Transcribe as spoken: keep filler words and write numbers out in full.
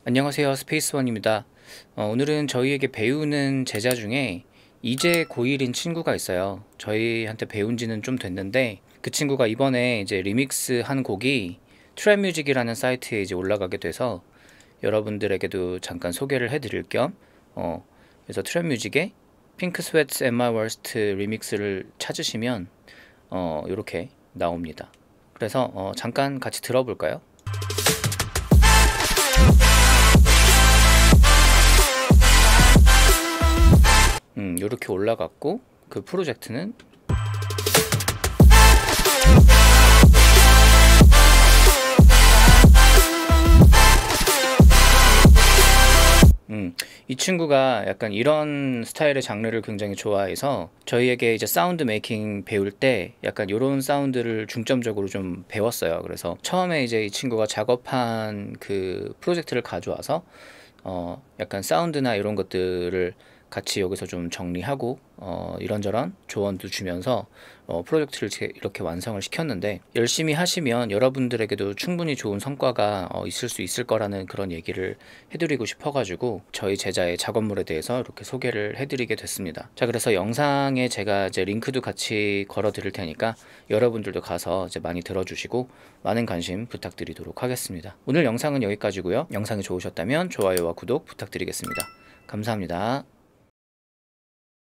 안녕하세요, 스페이스원입니다. 어, 오늘은 저희에게 배우는 제자 중에 이제 고일인 친구가 있어요. 저희한테 배운 지는 좀 됐는데 그 친구가 이번에 이제 리믹스 한 곡이 트랩뮤직이라는 사이트에 이제 올라가게 돼서 여러분들에게도 잠깐 소개를 해드릴 겸 어, 그래서 트랩뮤직의 핑크 스웨트 and my worst 리믹스를 찾으시면 어, 이렇게 나옵니다. 그래서 어, 잠깐 같이 들어볼까요? 음, 이렇게 올라갔고 그 프로젝트는 음, 이 친구가 약간 이런 스타일의 장르를 굉장히 좋아해서 저희에게 이제 사운드 메이킹 배울 때 약간 이런 사운드를 중점적으로 좀 배웠어요. 그래서 처음에 이제 이 친구가 작업한 그 프로젝트를 가져와서 어, 약간 사운드나 이런 것들을 같이 여기서 좀 정리하고 어, 이런저런 조언도 주면서 어, 프로젝트를 이렇게 완성을 시켰는데, 열심히 하시면 여러분들에게도 충분히 좋은 성과가 어, 있을 수 있을 거라는 그런 얘기를 해드리고 싶어가지고 저희 제자의 작업물에 대해서 이렇게 소개를 해드리게 됐습니다. 자, 그래서 영상에 제가 이제 링크도 같이 걸어 드릴 테니까 여러분들도 가서 이제 많이 들어주시고 많은 관심 부탁드리도록 하겠습니다. 오늘 영상은 여기까지고요. 영상이 좋으셨다면 좋아요와 구독 부탁드리겠습니다. 감사합니다.